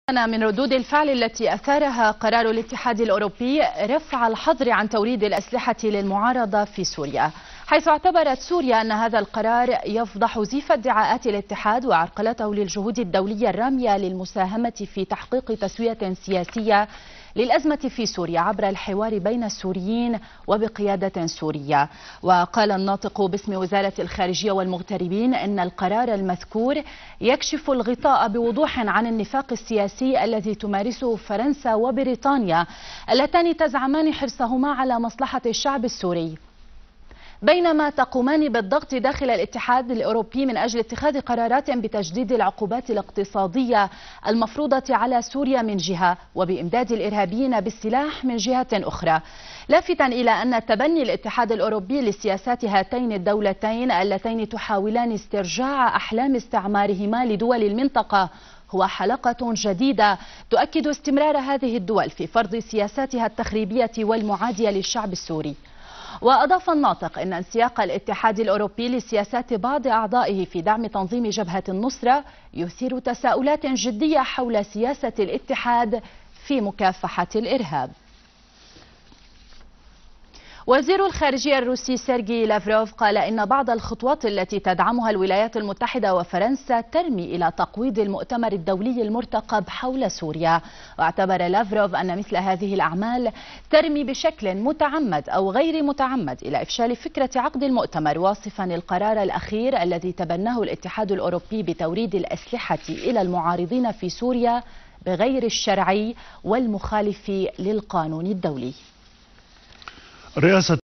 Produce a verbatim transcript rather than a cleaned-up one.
من ردود الفعل التي أثارها قرار الاتحاد الأوروبي رفع الحظر عن توريد الأسلحة للمعارضة في سوريا، حيث اعتبرت سوريا أن هذا القرار يفضح زيف ادعاءات الاتحاد وعرقلته للجهود الدولية الرامية للمساهمة في تحقيق تسوية سياسية للأزمة في سوريا عبر الحوار بين السوريين وبقيادة سورية. وقال الناطق باسم وزارة الخارجية والمغتربين إن القرار المذكور يكشف الغطاء بوضوح عن النفاق السياسي الذي تمارسه فرنسا وبريطانيا اللتان تزعمان حرصهما على مصلحة الشعب السوري، بينما تقومان بالضغط داخل الاتحاد الأوروبي من أجل اتخاذ قرارات بتجديد العقوبات الاقتصادية المفروضة على سوريا من جهة وبإمداد الإرهابيين بالسلاح من جهة أخرى، لافتا إلى أن تبني الاتحاد الأوروبي لسياسات هاتين الدولتين اللتين تحاولان استرجاع أحلام استعمارهما لدول المنطقة هو حلقة جديدة تؤكد استمرار هذه الدول في فرض سياساتها التخريبية والمعادية للشعب السوري. وأضاف الناطق أن انسياق الاتحاد الأوروبي لسياسات بعض أعضائه في دعم تنظيم جبهة النصرة يثير تساؤلات جدية حول سياسة الاتحاد في مكافحة الإرهاب. وزير الخارجية الروسي سيرجي لافروف قال إن بعض الخطوات التي تدعمها الولايات المتحدة وفرنسا ترمي إلى تقويض المؤتمر الدولي المرتقب حول سوريا، واعتبر لافروف أن مثل هذه الأعمال ترمي بشكل متعمد أو غير متعمد إلى إفشال فكرة عقد المؤتمر، واصفا القرار الأخير الذي تبناه الاتحاد الأوروبي بتوريد الأسلحة إلى المعارضين في سوريا بغير الشرعي والمخالف للقانون الدولي. رئاسة